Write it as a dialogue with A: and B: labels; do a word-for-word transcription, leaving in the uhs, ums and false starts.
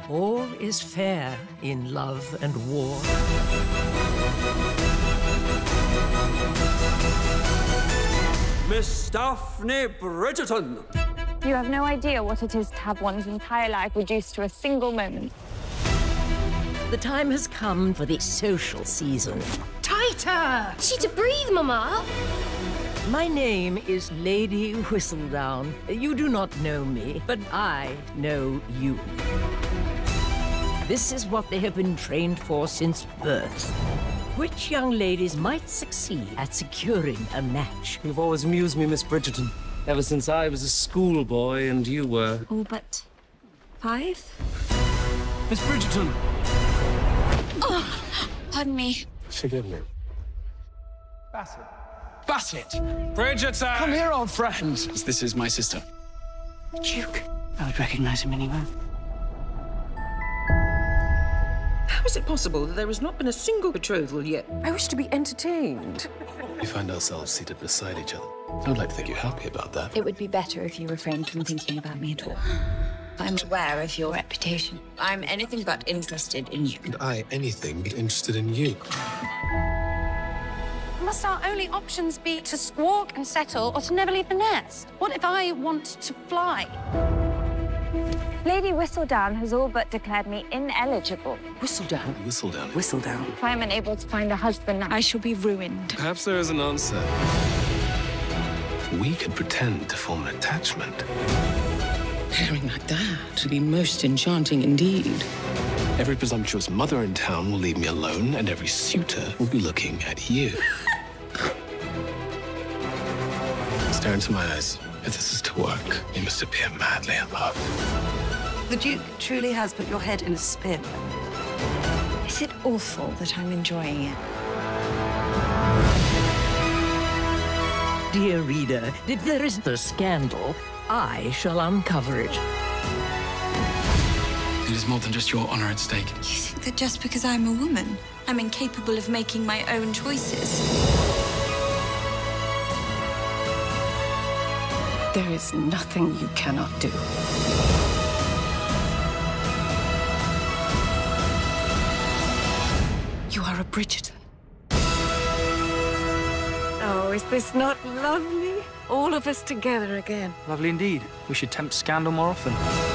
A: All is fair in love and war.
B: Miss Daphne Bridgerton.
C: You have no idea what it is to have one's entire life reduced to a single moment.
A: The time has come for the social season.
D: Tighter! She to breathe, Mama.
A: My name is Lady Whistledown. You do not know me, but I know you. This is what they have been trained for since birth. Which young ladies might succeed at securing a match?
B: You've always amused me, Miss Bridgerton. Ever since I was a schoolboy and you were...
C: All but five?
B: Miss Bridgerton!
C: Oh, pardon me.
B: Forgive me.
E: Bassett. Bassett! Bridgerton! Come here, old friend. This is my sister.
F: Duke. I would recognize him anywhere.
G: How is it possible that there has not been a single betrothal yet?
F: I wish to be entertained.
H: We find ourselves seated beside each other. I would like to think you're happy about that.
C: It would be better if you refrained from thinking about me at all. I'm aware of your reputation. I'm anything but interested in you.
H: And I, anything, be interested in you.
I: Must our only options be to squawk and settle or to never leave the nest? What if I want to fly?
C: Lady Whistledown has all but declared me ineligible.
F: Whistledown.
H: Whistledown.
F: Whistledown.
C: If I'm unable to find a husband, I shall be ruined.
H: Perhaps there is an answer. We could pretend to form an attachment.
F: Pairing like that would be most enchanting indeed.
H: Every presumptuous mother in town will leave me alone, and every suitor will be looking at you. Stare into my eyes. If this is to work, you must appear madly in love.
J: The Duke truly has put your head in a spin.
C: Is it awful that I'm enjoying it?
A: Dear reader, if there is a scandal, I shall uncover it.
E: It is more than just your honor at stake.
C: You think that just because I'm a woman, I'm incapable of making my own choices?
F: There is nothing you cannot do. You are a Bridgerton.
J: Oh, is this not lovely? All of us together again.
E: Lovely indeed. We should tempt scandal more often.